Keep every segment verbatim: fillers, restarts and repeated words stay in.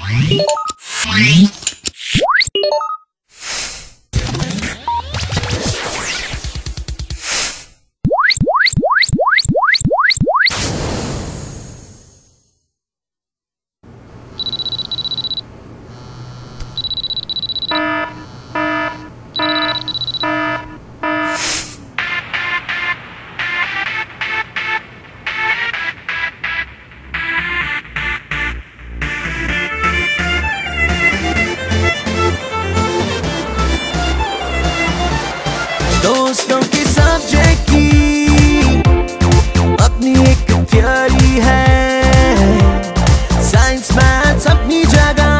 दोस्तों के सब्जेक्ट की अपनी एक थ्योरी है, साइंस मैथ्स अपनी जगह,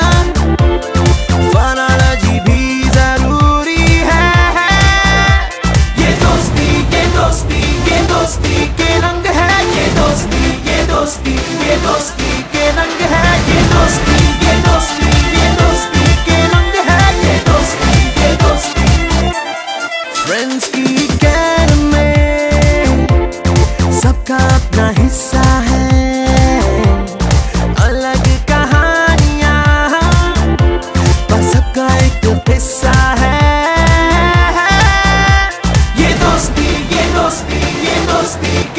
फोनोलॉजी भी जरूरी है। ये दोस्ती ये दोस्ती ये दोस्ती के रंग है, ये दोस्ती ये दोस्ती ये दोस्ती के रंग है, ये दोस्ती ये दोस्ती ये दोस्ती के रंग है, ये दोस्ती ये दोस्ती। फ्रेंड्स की कैर में सबका अपना हिस्सा है, अलग कहानियां पर सबका एक किस्सा है। ये दोस्ती ये दोस्ती ये दोस्ती